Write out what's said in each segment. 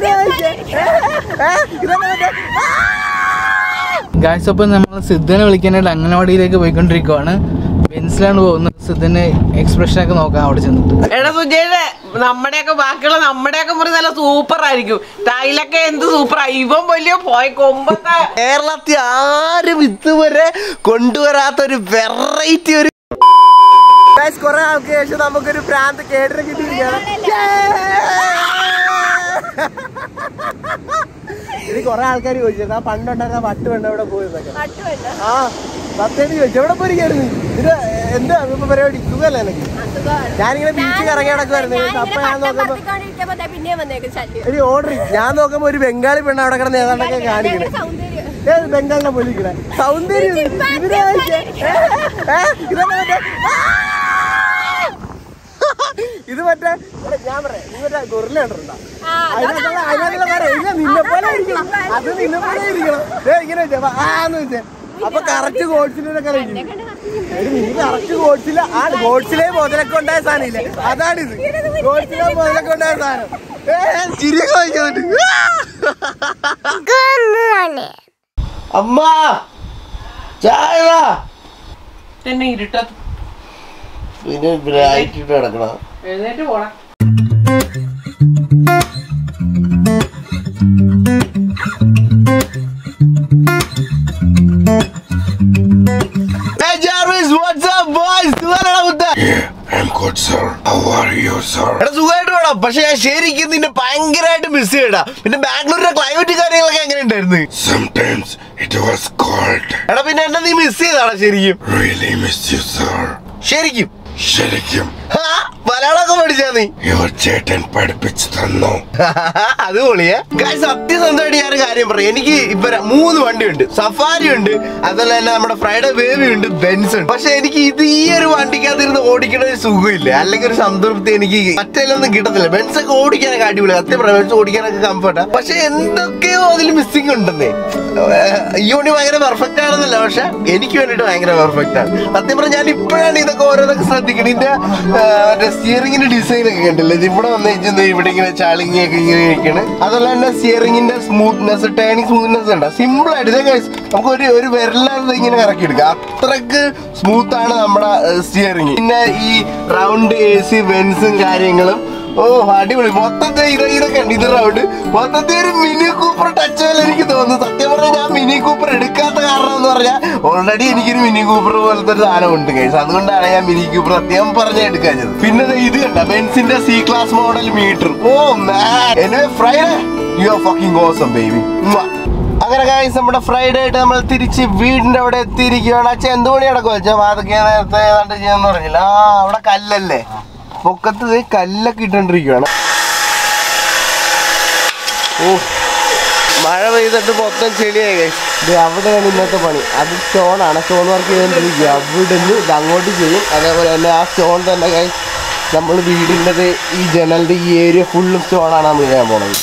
Guys, അപ്പം നമ്മൾ സിദ്ധനെ വിളിക്കാനായിട്ട് അംഗനവാടിയിലേക്ക് പോയിക്കൊണ്ടിരിക്കുവാണ്. ബെൻസിലാണ് പോകുന്നത്. സിദ്ധന്റെ എക്സ്പ്രഷൻ ഒക്കെ നോക്കാം അവിടെ ചെന്നിട്ട്. എടാ സുജയുടെ നമ്മുടെയൊക്കെ ബാക്കിയുള്ള നമ്മുടെയൊക്കെ മുറി നല്ല സൂപ്പർ ആയിരിക്കും. ടൈലൊക്കെ എന്ത് സൂപ്പറായി. ഇവൻ വലിയ പോയ കൊമ്പത്തെ കേരളത്തിൽ ആരും ഇതുവരെ കൊണ്ടുവരാത്തൊരു വെറൈറ്റി ഒരു കുറെ ആൾക്ക് ശേഷം നമുക്കൊരു ഭ്രാന്ത് കേട്ടിട്ട് കിട്ടിയിരിക്കുകയാണ്. ഇത് കൊറേ ആൾക്കാർ ചോദിച്ചത് ആ പണ്ടുണ്ടായിരുന്ന പട്ടുവെണ്ണ എവിടെ പോയതൊക്കെ. ആ സത്യം ചോദിച്ചു എവിടെ പോയിരിക്കായിരുന്നു. ഇത് എന്താ ഇപ്പൊ പരിപാടി? സുഖമല്ലേ എനിക്ക്? ഞാനിങ്ങനെ ബീച്ചിൽ ഇറങ്ങി നടക്കുമായിരുന്നു. അപ്പൊ ഞാൻ നോക്കുമ്പോ ഓർഡർ ഞാൻ നോക്കുമ്പോ ഒരു ബംഗാളി പെണ്ണ അവിടെ കിടന്ന് ഏതാണ്ടൊക്കെ കാണിക്കണേ. ബംഗാളിനെ പോലിരിക്കണേ സൗന്ദര്യം. ഇത് മറ്റേ ഞാൻ പറയാം നീ മറ്റേ ഗൊറില്ല കണ്ടിട്ടുണ്ടോ? അതിനകത്തുള്ള പറയില്ല നിന്നെ പോലെ ഇരിക്കണം. അത് നിന്നെ പോലെ ഇരിക്കണം. ഇങ്ങനെ വെച്ചാ ആന്ന് വെച്ചേ അപ്പൊ കറക്റ്റ് ഗോഡ്സിലൊക്കെ നീ കറക്റ്റ് ഗോഡ്സില ആ ഗോഡ്സിലെ മുതലൊക്കെ ഉണ്ടായ സാധനം ഇല്ലേ അതാണിത്. ഗോഡ്സിലെ മുതലൊക്കെ ഉണ്ടായ സാധനം. ചിരിയൊക്കെ വായിക്കാൻ അമ്മ ചായ തന്നെ ഇരുട്ട പിന്നെ ബ്രൈറ്റ് കിടക്കണം. എഴുന്നേറ്റ് പോടാ. Hey Jarvis, what's up boys? I'm good sir. How are you sir? എടാ സുഖമായിട്ട് വേണം. പക്ഷെ ഞാൻ ശരിക്കും നിന്നെ ഭയങ്കരമായിട്ട് മിസ് ചെയ്യടാ. പിന്നെ ബാംഗ്ലൂരിലെ ക്ലൈമറ്റ് കാര്യങ്ങളൊക്കെ എങ്ങനെ ഉണ്ടായിരുന്നു? Sometimes it was cold. എടാ പിന്നെ എന്നെ നീ മിസ് ചെയ്താടാ ശരിക്കും? Really miss you sir. ശരിക്കും ശരിക്കും മലയാളമൊക്കെ പഠിച്ചാ നീ? യുവർ ചേട്ടൻ പഠിപ്പിച്ചു തന്നു. അത് പൊളിയേ. സത്യസന്ധമായിട്ട് ഞാൻ കാര്യം പറയാം. എനിക്ക് ഇപ്പൊ 3 വണ്ടിയുണ്ട്. സഫാരി ഉണ്ട്, അതുപോലെ തന്നെ നമ്മുടെ ഫ്രൈഡേ ബേബി ഉണ്ട്, ബെൻസ് ഉണ്ട്. പക്ഷെ എനിക്ക് ഇത് ഈ ഒരു വണ്ടിക്കകത്തിരുന്ന് ഓടിക്കണ ഒരു സുഖമില്ല, അല്ലെങ്കിൽ ഒരു സംതൃപ്തി എനിക്ക് മറ്റേലൊന്നും കിട്ടത്തില്ല. ബെൻസ് ഒക്കെ ഓടിക്കാനൊക്കെ അടിപൊളി, സത്യം ബെൻസ് ഓടിക്കാനൊക്കെ കംഫർട്ടാ. പക്ഷെ എന്തൊക്കെയോ അതിൽ മിസ്സിംഗ് ഉണ്ടെന്നേ. ഈ വണ്ടി ഭയങ്കര പെർഫെക്റ്റ് ആണെന്നല്ല, പക്ഷെ എനിക്ക് വേണ്ടിട്ട് ഭയങ്കര പെർഫെക്റ്റ് ആണ്. സത്യം പറഞ്ഞാൽ ഞാൻ ഇപ്പോഴാണ് ഇതൊക്കെ ഓരോന്നൊക്കെ ശ്രദ്ധിക്കണം. ഇതിന്റെ മറ്റേ സ്റ്റിയറിംഗിന്റെ ഡിസൈൻ ഒക്കെ കണ്ടില്ലേ? ഇവിടെ വന്ന് ഇവിടെ ഇങ്ങനെ ചാളിങ്ങിയൊക്കെ ഇങ്ങനെ ഇരിക്കണ്. അതുപോലെ തന്നെ സ്റ്റിയറിംഗിന്റെ സ്മൂത്ത്നെസ്, ടേണിംഗ് സ്മൂത്ത്നെസ് ഉണ്ട്. സിമ്പിൾ ആയിട്ട് നമുക്ക് ഒരു വിരലാതെ ഇങ്ങനെ കറക്കി എടുക്കാം. അത്രക്ക് സ്മൂത്ത് ആണ് നമ്മുടെ സ്റ്റിയറിംഗ്. പിന്നെ ഈ റൗണ്ട് AC വെൻസും കാര്യങ്ങളും അടിപൊളി. മൊത്തത്തിൽ ഇതൊക്കെ ഉണ്ട്. ഇത് റൗണ്ട് മൊത്തത്തിൽ ഒരു മിനി കൂപ്പർ ടച്ച് പോലെ എനിക്ക് തോന്നുന്നു. സത്യം പറഞ്ഞാൽ ഞാൻ മിനി കൂപ്പർ എടുക്കാത്ത കാരണം എന്ന് പറഞ്ഞാൽ ഓൾറെഡി എനിക്കൊരു മിനി കൂപ്പർ പോലത്തെ ഒരു സാധനം ഉണ്ട് കേസ്. അതുകൊണ്ടാണ് ഞാൻ മിനി കൂപ്പർ സത്യം പറഞ്ഞാൽ എടുക്കാഞ്ഞത്. പിന്നെ ഇത് കണ്ട ബെൻസിന്റെ C class model meter. Anyway Friday you are fucking awesome baby. അങ്ങനെ ഗൈസ് നമ്മുടെ ഫ്രൈഡേ ആയിട്ട് നമ്മൾ തിരിച്ച് വീടിന്റെ അവിടെ എത്തിയിരിക്കുകയാണ്. അച്ഛൻ എന്ത് പണി നടക്കും വെച്ചാൽ അതൊക്കെ നേരത്തെ ഏതാണ്ട് ചെയ്യാന്ന് പറഞ്ഞില്ല. അവിടെ കല്ലല്ലേ, പൊക്കത്ത് കല്ലൊക്കെ ഇട്ടോണ്ടിരിക്കുകയാണ്. മഴ പെയ്തിട്ട് മൊത്തം ചെളിയായി ഗൈസ്. ഇത് അവിടെയാണ് ഇന്നത്തെ പണി. അത് സ്റ്റോണാണ്, സ്റ്റോൺ വർക്ക് ചെയ്തോണ്ടിരിക്കുക. അവിടെ നിന്ന് ഇത് അങ്ങോട്ട് ചെയ്യും. അതേപോലെ തന്നെ ആ സ്റ്റോൺ തന്നെ ഗൈസ് നമ്മൾ വീടിൻ്റെ ഈ ജനലിന്റെ ഈ ഏരിയ ഫുള്ളും സ്റ്റോണാണ് നമ്മൾ ചെയ്യാൻ പോണത്.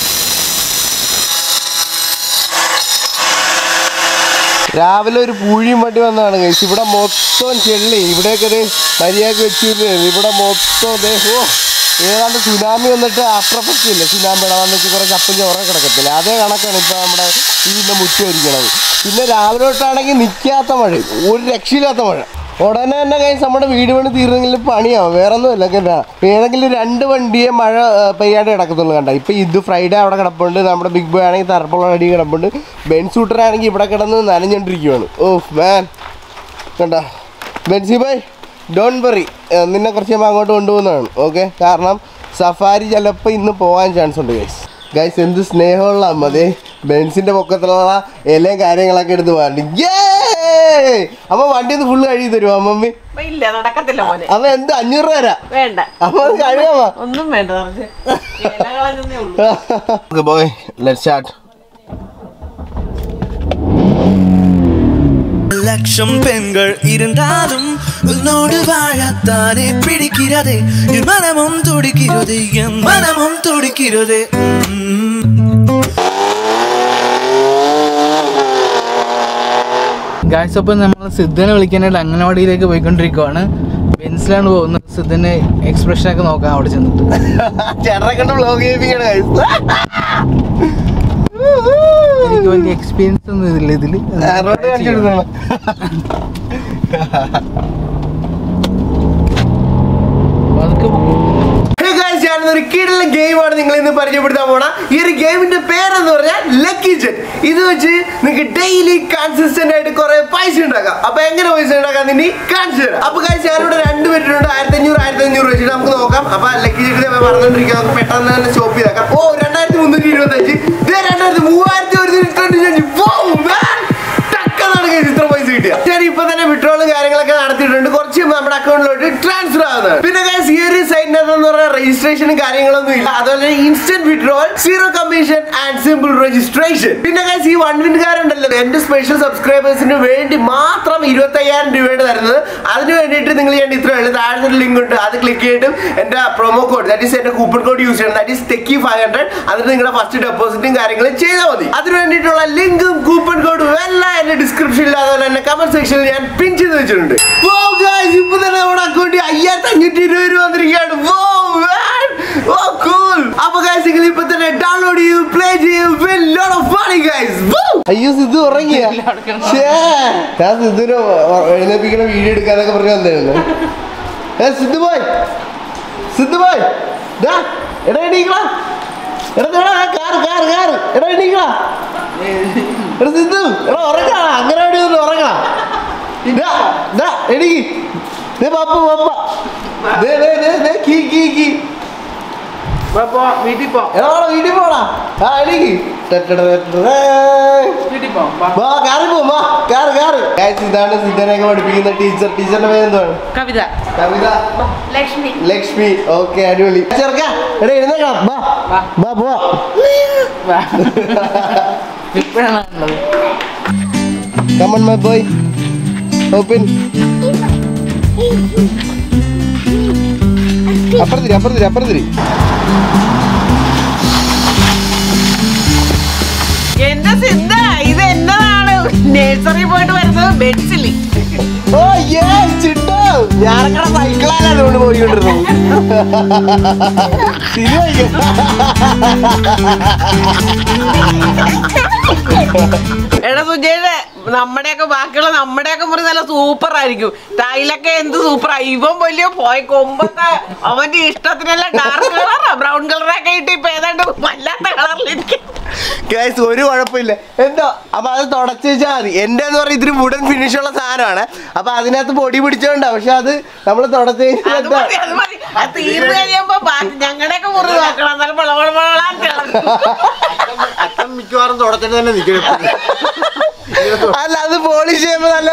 രാവിലെ ഒരു പൂഴിയും വണ്ടി വന്നതാണ് ഗൈസ്. ഇവിടെ മൊത്തം ചെള്ളി. ഇവിടെയൊക്കെ ഒരു മര്യാദക്ക് വെച്ചിരുന്നു. ഇവിടെ മൊത്തം ഏതാണ്ട് സുനാമി വന്നിട്ട് ആഫ്റ്റർ എഫക്റ്റ് ഇല്ല, സുനാമിയുടെ വന്നിട്ട് കുറേ ചപ്പും ചോറൊക്കെ കിടക്കത്തില്ല. അതേ കണക്കാണ് ഇപ്പോൾ നമ്മുടെ ഇതിൻ്റെ മുറ്റം ഇരിക്കണത്. പിന്നെ രാവിലെ തൊട്ടാണെങ്കിൽ നിൽക്കാത്ത മഴ, ഒരു രക്ഷയില്ലാത്ത മഴ. ഉടനെ തന്നെ ഗൈസ് നമ്മുടെ വീട് പണി തീർന്നെങ്കിലും പണിയാവും, വേറെ ഒന്നുമില്ല കേട്ടാ. ഏതെങ്കിലും 2 വണ്ടിയെ മഴ പെയ്യാണ്ട് കിടക്കത്തുള്ളൂ കണ്ട. ഇപ്പം ഇത് ഫ്രൈഡേ അവിടെ കിടപ്പുണ്ട്, നമ്മുടെ ബിഗ് ബോയ് ആണെങ്കിൽ തറപ്പുള്ള അടി കിടപ്പുണ്ട്, ബെൻസ് ഷൂട്ടറാണെങ്കിൽ ഇവിടെ കിടന്ന് നനഞ്ഞുകൊണ്ടിരിക്കുകയാണ്. മാൻ കണ്ട. ബെൻസി ബൈ ഡോണ്ട് വറി, നിന്നെ കുറച്ച് അങ്ങോട്ട് കൊണ്ടുപോകുന്നതാണ്. ഓക്കെ, കാരണം സഫാരി ചിലപ്പോൾ ഇന്ന് പോകാൻ ചാൻസ് ഉണ്ട് ഗൈസ്. എന്ത് സ്നേഹമുള്ള അമ്മ. അതെ ബെൻസിന്റെ പൊക്കത്തിലുള്ള ഇലയും കാര്യങ്ങളൊക്കെ എടുത്ത് പോകാറുണ്ട്. അമ്മ വണ്ടി ഒന്ന് ഫുള്ള് കഴുകി തരുമോ അമ്മമ്മി? ഇല്ല, നടക്കത്തില്ല മോനെ. അമ്മ എന്ത് 500 രൂപ തരാം. വേണ്ട, അമ്മ കഴിയാമോ? ഒന്നും വേണ്ട. Boy let's start. லட்சம் பெண்கள் இருந்தாலும் உன்னோடு வாழத்தானே பிடிக்கிறதே, என் மனமும் துடிக்கிறது, என் மனமும் துடிக்கிறது. ഗായ്സ്, അപ്പം നമ്മൾ സിദ്ധനെ വിളിക്കാനായിട്ട് അംഗനവാടിയിലേക്ക് പോയിക്കൊണ്ടിരിക്കുവാണ്. ബെൻസിലാണ് പോകുന്നത്. സിദ്ധന് എക്സ്പ്രഷൻ ഒക്കെ നോക്കാം അവിടെ ചെന്നിട്ട്. ചേട്ടനെ കണ്ട് വ്ലോഗ് ചെയ്യിപ്പിക്കണം ഗൈസ്. എനിക്ക് വലിയ എക്സ്പീരിയൻസ് ഒന്നും ഇതില്ല ഇതില്. ഒരു കിടിലൻ ഗെയിമാണ് നിങ്ങൾ ഇന്ന് പരിചയപ്പെടുത്താൻ പോണ. ഈ ഒരു ഗെയിമിന്റെ പേരെന്ന് പറഞ്ഞാൽ ലക്കി ജെറ്റ്. ഇത് വെച്ച് നിങ്ങൾക്ക് ഡെയിലി കൺസിസ്റ്റന്റ് ആയിട്ട് കുറെ പൈസ ഉണ്ടാക്കാം. അപ്പൊ എങ്ങനെ പൈസ ഉണ്ടാക്കാം ഇനി കാണിച്ചു തരാം. അപ്പൊ കാഴ്ച ഞാനിവിടെ 2 പേരുണ്ട്. 1500 വെച്ചിട്ട് നമുക്ക് നോക്കാം. അപ്പൊ ലക്കി ജെറ്റ് പറഞ്ഞോണ്ടിരിക്കാം. നമുക്ക് പെട്ടെന്ന് തന്നെ സ്റ്റോപ്പ് ചെയ്താക്കാം. ഓ 2325, 3325 ഇത്ര പൈസ കിട്ടിയ. ഞാൻ ഇപ്പൊ തന്നെ വിഡ്രോളും കാര്യങ്ങളൊക്കെ നടത്തിയിട്ടുണ്ട്. കുറച്ച് നമ്മുടെ അക്കൗണ്ടിലോട്ട് ട്രാൻസ്ഫർ ആവുന്നത്. പിന്നെ ഈ ഒരു സൈറ്റിനകത്ത് എന്ന് പറഞ്ഞാൽ രജിസ്ട്രേഷനും കാര്യങ്ങളൊന്നും ഇല്ല. അതുപോലെ instant withdrawal, 0 commission and simple registration. പിന്നെ ഈ 1 വിൻകാരുണ്ടല്ലോ, എന്റെ സ്പെഷ്യൽ സബ്സ്ക്രൈബേഴ്സിന് വേണ്ടി മാത്രം 25,000 രൂപയാണ് തരുന്നത്. അതിന് വേണ്ടിയിട്ട് നിങ്ങൾ ഞാൻ ഇത്ര ഉള്ളു. താഴെ ഒരു ലിങ്ക് ഉണ്ട്, അത് ക്ലിക്ക് ചെയ്തിട്ടും എന്റെ പ്രൊമോ കോഡ്, ദാറ്റ് ഈസ് എന്റെ കൂപ്പൺ കോഡ് യൂസ് ചെയ്യണം. That is TECHY500. അതിന് നിങ്ങളുടെ ഫസ്റ്റ് ഡെപ്പോസിറ്റും കാര്യങ്ങളും ചെയ്താൽ മതി. അതിന് വേണ്ടിയിട്ടുള്ള ലിങ്കും കൂപ്പൺ കോഡും എല്ലാം എന്റെ ഡിസ്ക്രിപ്ഷനിൽ അതുപോലെ തന്നെ കമന്റ് സെക്ഷനിൽ ഞാൻ പിൻ ചെയ്ത് വെച്ചിട്ടുണ്ട്. ഇപ്പൊ തന്നെ നമ്മുടെ അക്കൗണ്ടിൽ 5520 രൂപ വന്നിരിക്കുകയാണ്. അപ്പൊ നിങ്ങൾ ഇപ്പൊ തന്നെ ഡൗൺലോഡ് ചെയ്യൂ, പ്ലേ ചെയ്യൂ. അയ്യോ സിദ്ധു ഉറങ്ങിയ ഞാൻ സിദ്ധുവിനെ എഴുന്നേപ്പിക്കണ വീഡിയോ എടുക്കാനൊക്കെ പറഞ്ഞു വന്നായിരുന്നു. സിദ്ധു ബോയ് എടാ എണീക്കളാ, എടാ എണീക്കളാ, എടാ സിദ്ധു എടാ ഉറങ്ങാ, അങ്ങനെ ഉറങ്ങാ. എനിക്ക് വീട്ടിൽ പോടാ. ഇതാണ് സിദ്ധനെയൊക്കെ പഠിപ്പിക്കുന്ന ടീച്ചർ. ടീച്ചറിന്റെ പേരെന്താണ്? കവിത. ലക്ഷ്മി. ഓക്കെ, അടിപൊളി. ചേർക്കാ എടാ എഴുന്നേക്കാം. പോവാ. Come on, my boy. Open. അപ്പുറത്തിരി. എന്റെ സിദ്ധ, ഇത് എന്നതാണ് നഴ്സറി പോയിട്ട് വരുന്നത് ബെൻസിലി. ഓ ചിട്ടോ, ഞാനക്കട സൈക്കിളാണ് അതുകൊണ്ട് പോയിക്കൊണ്ടിരുന്നത്. എടാ സുജയുടെ നമ്മുടെയൊക്കെ ബാക്കിയുള്ള നമ്മുടെയൊക്കെ മുറി നല്ല സൂപ്പർ ആയിരിക്കും. ടൈലൊക്കെ എന്ത് സൂപ്പർ. ഇവൻ വലിയ പോയ കൊമ്പത്തെ അവന്റെ ഇഷ്ടത്തിനല്ല ഡാർക്ക് കളറാ ബ്രൗൺ കളറൊക്കെ ഇട്ട് ഇപ്പൊ ഏതാണ്ട് വല്ലാത്ത കളറിലിരിക്കും. ഒരു കുഴപ്പമില്ല. എന്തോ അപ്പൊ അത് തുടച്ചു വെച്ചാൽ മതി. എന്റെ എന്ന് പറഞ്ഞാൽ ഇതിന് വുഡൻ ഫിനിഷ് ഉള്ള സാധനമാണ്. അപ്പൊ അതിനകത്ത് പൊടി പിടിച്ചോണ്ടാ. പക്ഷെ അത് നമ്മൾ തുടച്ചു തീർന്നു കഴിയുമ്പോ ഞങ്ങളുടെയൊക്കെ മുറി നോക്കണം. അച്ഛൻ മിക്കവാറും തുടച്ചിട്ട് തന്നെ നിൽക്കണം. അല്ല അത് പോളിഷ് ചെയ്യുമ്പോ നല്ല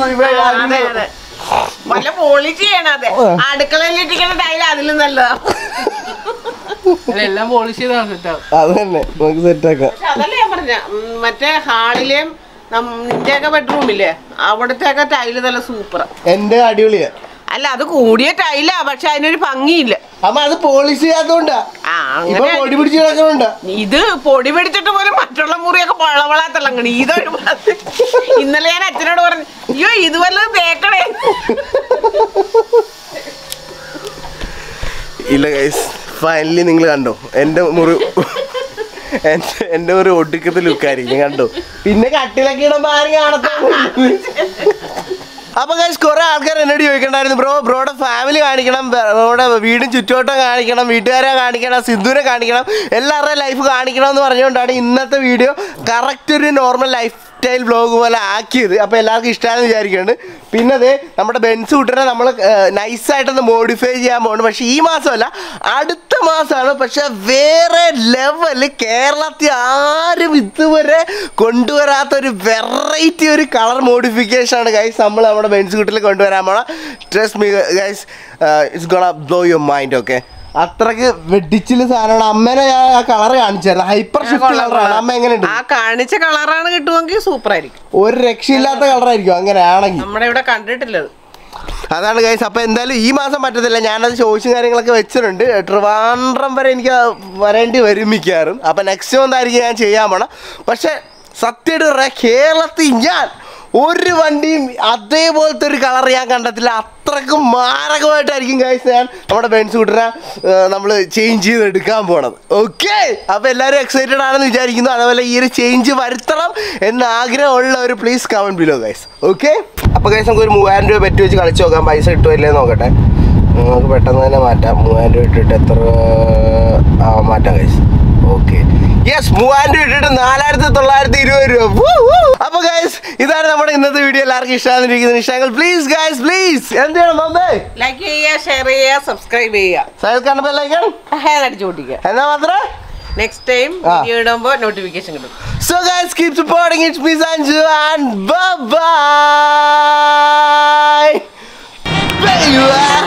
നല്ല പോളിഷ് ചെയ്യണം. അതെ, അടുക്കളയിൽ ഇട്ടിരിക്കുന്ന ടൈൽ അതിലും നല്ലതാ. എല്ലാം പോളിഷ് ചെയ്താണ് സെറ്റാവും. അത് തന്നെ നമുക്ക് സെറ്റാക്കാം. അതല്ലേ ഞാൻ പറഞ്ഞ മറ്റേ ഹാളിലെയും നിന്റെയൊക്കെ ബെഡ്റൂമില്ലേ അവിടത്തെയൊക്കെ ടൈല് നല്ല സൂപ്പറാ. എന്റെ അടിപൊളിയാ. അല്ല അത് കൂടിയ ടൈലാ, പക്ഷെ അതിനൊരു ഭംഗിയില്ല. അമ്മ അത് പോളിഷ് ചെയ്യാത്തോണ്ടാ. പൊടി പിടിച്ച് കിടക്കണുണ്ടാ. ഇത് പൊടി പിടിച്ചിട്ട് പോലും മറ്റുള്ള മുറിയൊക്കെ വളവളാ തിളങ്ങണി. ഇതൊരു ഇന്നലെ ഞാൻ അച്ഛനോട് പറഞ്ഞു, അയ്യോ ഇത് വല്ലതും തേക്കണേ. ഇല്ല ഗൈസ്, ഫൈനലി നിങ്ങൾ കണ്ടോ എന്റെ മുറി ഒടുക്കത്തെ ലുക്കായിരിക്കും. കണ്ടോ, പിന്നെ കട്ടിലൊക്കെ ഇടുമ്പോ ആരും കാണത്ത. അപ്പൊ ഗൈസ് കുറെ ആൾക്കാർ എന്നോട് ചോദിക്കണ്ടായിരുന്നു, ബ്രോയുടെ ഫാമിലി കാണിക്കണം, ബ്രോയുടെ വീടും ചുറ്റുവട്ടം കാണിക്കണം, വീട്ടുകാരെ കാണിക്കണം, സിദ്ധുവിനെ കാണിക്കണം, എല്ലാവരുടെയും ലൈഫ് കാണിക്കണം എന്ന് പറഞ്ഞുകൊണ്ടാണ് ഇന്നത്തെ വീഡിയോ കറക്റ്റ് ഒരു നോർമൽ ലൈഫ് സ്റ്റൈൽ വ്ലോഗ് പോലെ ആക്കിയത്. അപ്പോൾ എല്ലാവർക്കും ഇഷ്ടമാണെന്ന് വിചാരിക്കുന്നുണ്ട്. പിന്നെ അതേ നമ്മുടെ ബെൻസ് കൂട്ടനെ നമ്മൾ നൈസായിട്ടൊന്ന് മോഡിഫൈ ചെയ്യാൻ പോകുന്നു. പക്ഷേ ഈ മാസമല്ല, അടുത്ത മാസമാണ്. പക്ഷെ വേറെ ലെവല്, കേരളത്തിൽ ആരും ഇതുവരെ കൊണ്ടുവരാത്തൊരു വെറൈറ്റി ഒരു കളർ മോഡിഫിക്കേഷൻ ആണ് ഗൈസ് നമ്മൾ നമ്മുടെ ബെൻസ് കൂട്ടിൽ കൊണ്ടുവരാൻ പോണ. Trust me guys, it's gonna blow your mind. Okay, അത്രക്ക് വെഡിച്ചില് സാധനമാണ്. അമ്മേനെ ഞാൻ ആ കളർ കാണിച്ചായിരുന്നു, ഹൈപ്പർ ഷിഫ്റ്റ് കളറാണ്. അമ്മ എങ്ങനെയുണ്ട്? ആ കാണിച്ച കളറാണ് കിട്ടുമെങ്കിൽ സൂപ്പർ ആയിരിക്കും. ഒരു രക്ഷയില്ലാത്ത കളറായിരിക്കും അങ്ങനെയാണെങ്കിൽ. നമ്മുടെ ഇവിടെ കണ്ടിട്ടില്ലത്. അതാണ് ഗൈസ്. അപ്പോൾ എന്തായാലും ഈ മാസം പറ്റത്തില്ല, ഞാനത് ചോദിച്ചും കാര്യങ്ങളൊക്കെ വെച്ചിട്ടുണ്ട്. ട്രിവാൻഡ്രം വരെ എനിക്ക് വരേണ്ടി വരും മിക്കാറും. അപ്പോൾ നെക്സ്റ്റ് മന്ത് ആയിരിക്കും ഞാൻ ചെയ്യാൻ പോണം. പക്ഷെ സത്യമായിട്ട് പറയാം, കേരളത്തിൽ ഞാൻ ഒരു വണ്ടിയും അതേപോലത്തെ ഒരു കളർ ഞാൻ കണ്ടിട്ടില്ല. അത്രക്കും മാരകമായിട്ടായിരിക്കും ഗൈസ് ഞാൻ നമ്മുടെ ബെൻസ് സ്കൂട്ടറിനെ നമ്മൾ ചേഞ്ച് ചെയ്തെടുക്കാൻ പോണത്. ഓക്കെ, അപ്പോൾ എല്ലാവരും എക്സൈറ്റഡ് ആണെന്ന് വിചാരിക്കുന്നു. അതുപോലെ ഈ ഒരു ചേഞ്ച് വരുത്തണം എന്ന ആഗ്രഹമുള്ളവർ please comment below guys. Okay, അപ്പോൾ ഗൈസ് നമുക്ക് ഒരു 3000 രൂപ പെറ്റ് വെച്ച് കളിച്ച് നോക്കാം. പൈസ കിട്ടുമോ ഇല്ലേ നോക്കട്ടെ. നമുക്ക് പെട്ടെന്ന് തന്നെ മാറ്റാം. 3000 രൂപ ഇട്ടിട്ട് എത്ര മാറ്റാം ഗൈസ്. ഓക്കെ, യെസ്, 3000 രൂപ ഇട്ടിട്ട് 4920 രൂപ. അപ്പൊ ഗൈസ് ഇതാണ് നമ്മുടെ ഇന്നത്തെ വീഡിയോ. എല്ലാവർക്കും ഇഷ്ടമായിരിക്കുന്നത്. ഇഷ്ടമെങ്കിൽ പ്ലീസ് ഗൈസ് പ്ലീസ് എന്ത് ചെയ്യണം? ലൈക്ക് ചെയ്യുക, ഷെയർ ചെയ്യുക, സബ്സ്ക്രൈബ് ചെയ്യുക, അടിച്ചു പൊട്ടിക്കുക. എന്നാ മാത്രമേ നെക്സ്റ്റ് ടൈം വീഡിയോ ഇടുമ്പോൾ നോട്ടിഫിക്കേഷൻ കിട്ടും. So guys, keep supporting. It's me Sanju and bye bye.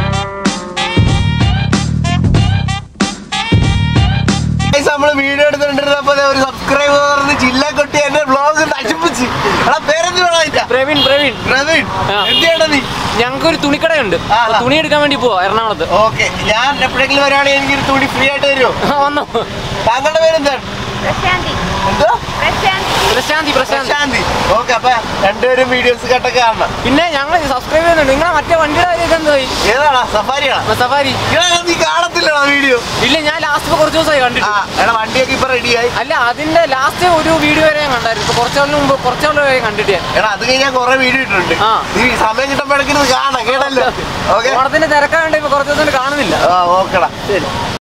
നമ്മള് വീഡിയോ എടുത്തിട്ടുണ്ടിരുന്നപ്പോ ഒരു സബ്സ്ക്രൈബർ ജില്ല കൊട്ടി എന്റെ വ്ളോഗ് നശിപ്പിച്ച്. എടാ പേരെന്ത് വേണമായിട്ടാ? പ്രവീൺ എന്തിനാ നീ? ഞങ്ങൾക്ക് ഒരു തുണിക്കടയുണ്ട്, തുണി എടുക്കാൻ വേണ്ടി പോവാ എറണാകുളത്ത്. ഓക്കെ, ഞാൻ എപ്പോഴെങ്കിലും വരാണെങ്കിൽ എനിക്കൊരു തുണി ഫ്രീ ആയിട്ട് തരുമോ? വന്നോ. താങ്കളുടെ പേരെന്താണ്? എന്തോ? പ്രശാന്തി. ഓക്കെ, അപ്പൊ രണ്ടുപേരും വീഡിയോസ് കേട്ടൊക്കെ കാണണം. പിന്നെ ഞങ്ങൾ സബ്സ്ക്രൈബ് ചെയ്യുന്നുണ്ട്. നിങ്ങളെ മറ്റേ വണ്ടിയുടെ കാര്യമൊക്കെ എന്തായി? ഏതാണോ? സഫാരി. നീ കാണത്തില്ല വീഡിയോ? ഇല്ല, ഞാൻ ലാസ്റ്റ് കുറച്ച് ദിവസമായി കണ്ടിട്ട്. എടാ വണ്ടിയൊക്കെ ഇപ്പൊ റെഡിയായി. അല്ല, അതിന്റെ ലാസ്റ്റ് ഒരു വീഡിയോ വരെ ഞാൻ കണ്ടായിരുന്നു. ഇപ്പൊ കുറച്ചുകൊല്ലം വരെ കണ്ടിട്ട്. എടാ അത് കഴിഞ്ഞാൽ കുറെ വീഡിയോ ഇട്ടിട്ടുണ്ട്. നീ സമയം കിട്ടുമ്പോ ഇടയ്ക്ക് കാണാം കേട്ടല്ലോ. ഓക്കെ, ഓണത്തിന്റെ തിരക്കാണ്ട് ഇപ്പൊ കുറച്ച് ദിവസം കാണുന്നില്ല. ഓക്കെടാ, ശരി.